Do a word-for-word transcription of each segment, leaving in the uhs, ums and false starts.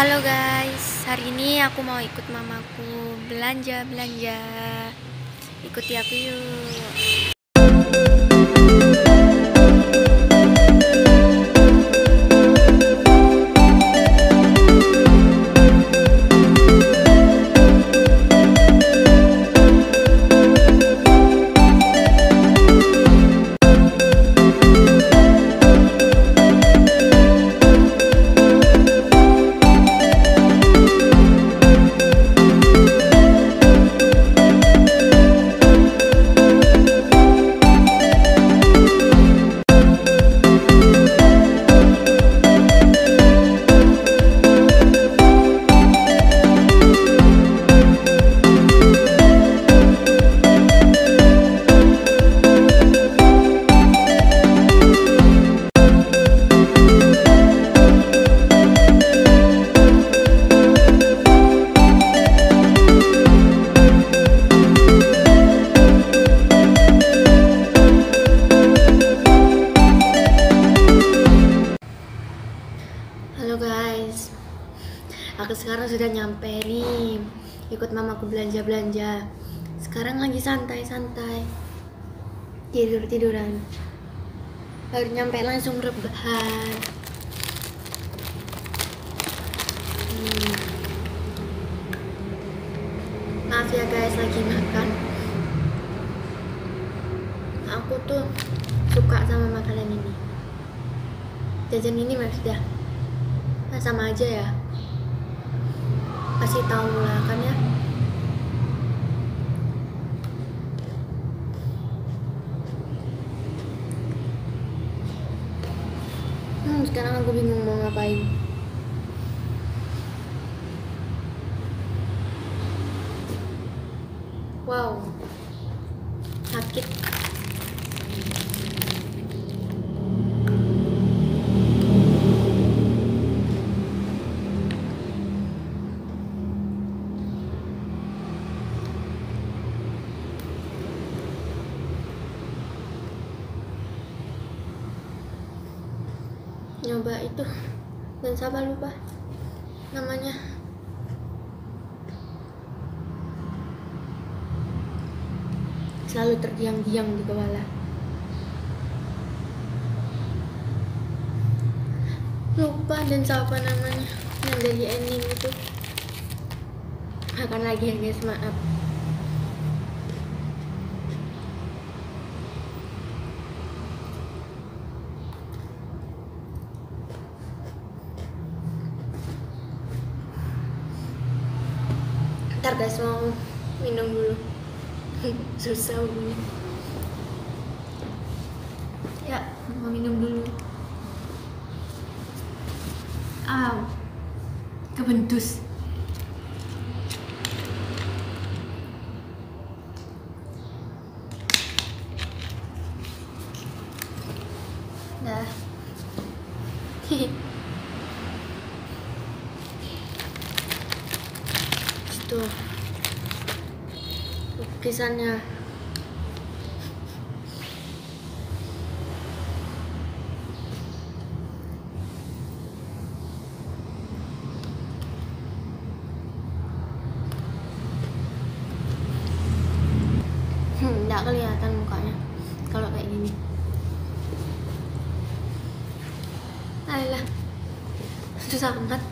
Halo guys, hari ini aku mau ikut mamaku belanja-belanja. Ikuti aku yuk. Halo guys, aku sekarang sudah nyampe nih, ikut mamaku belanja-belanja. Sekarang lagi santai-santai, tidur-tiduran. Baru nyampe langsung rebahan. hmm. Maaf ya guys, lagi makan. Aku tuh suka sama makanan ini. Jajan ini maksudnya nah, sama aja ya, kasih tahu lah kan ya. Hmm, sekarang aku bingung mau ngapain. Wow, sakit. Nyoba itu dan sabar lupa namanya. Selalu terdiam-diam di kepala. Lupa dan siapa namanya yang dari ending itu. Makan lagi ya guys, maaf. Ntar guys, mau minum dulu. Susah bunyi. Ya, mau minum dulu. Aw, kebentus. Dah. Tuh lukisannya. Hmm, nggak kelihatan mukanya kalau kayak gini. Ayolah, susah banget.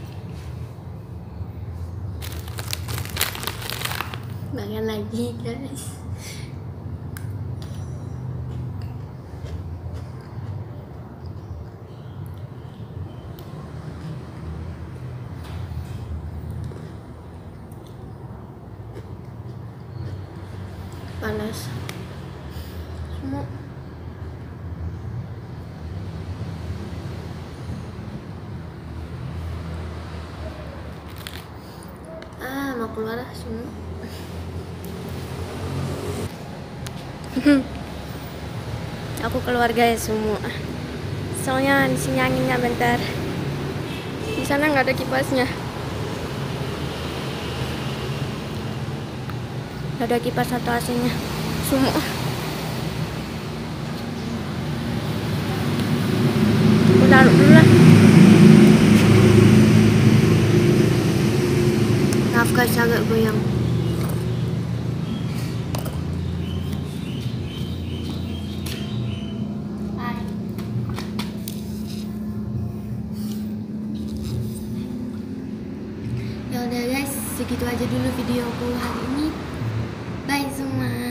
Makan lagi guys. Panas semua. Ah, mau keluar semua. Aku keluar guys semua. Soalnya di sini anginnya bentar. Di sana nggak ada kipasnya. Nggak ada kipas atau A C-nya. Semua. Aku taruh dulu lah. kasih agak goyang. Ya udah guys, segitu aja dulu videoku hari ini. Bye semua.